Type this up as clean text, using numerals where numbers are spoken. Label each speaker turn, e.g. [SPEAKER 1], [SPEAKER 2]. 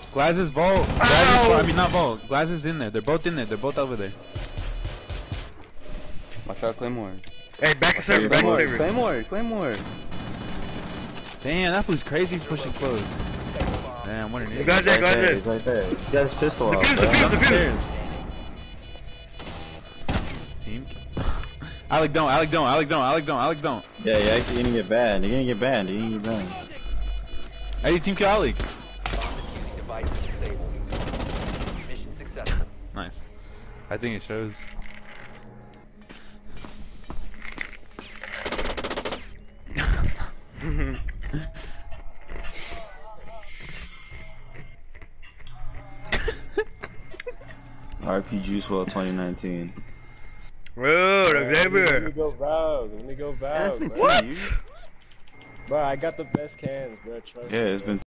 [SPEAKER 1] Glass is Vault. Glass is, I mean, not Vault. Glass is in there. They're both in there. They're both over there.
[SPEAKER 2] Watch out, Claymore.
[SPEAKER 3] Hey, back to server, back to server.
[SPEAKER 2] Claymore.
[SPEAKER 1] Damn, that fool's crazy pushing close. Damn, what an idiot.
[SPEAKER 3] Glad there.
[SPEAKER 4] He's right there. He got his pistol out,
[SPEAKER 3] Defuse.
[SPEAKER 1] Team. Alec don't.
[SPEAKER 4] Yeah, you're actually gonna get banned. You're gonna get banned.
[SPEAKER 1] Eddie, team kill Alec. Nice. I think it shows.
[SPEAKER 4] RP Juice WRLD 2019.
[SPEAKER 3] Bro, Xavier.
[SPEAKER 5] Let me go Valve, bro.
[SPEAKER 3] What?
[SPEAKER 5] Bro, I got the best cans, bro. Trust me.
[SPEAKER 4] Yeah, it's been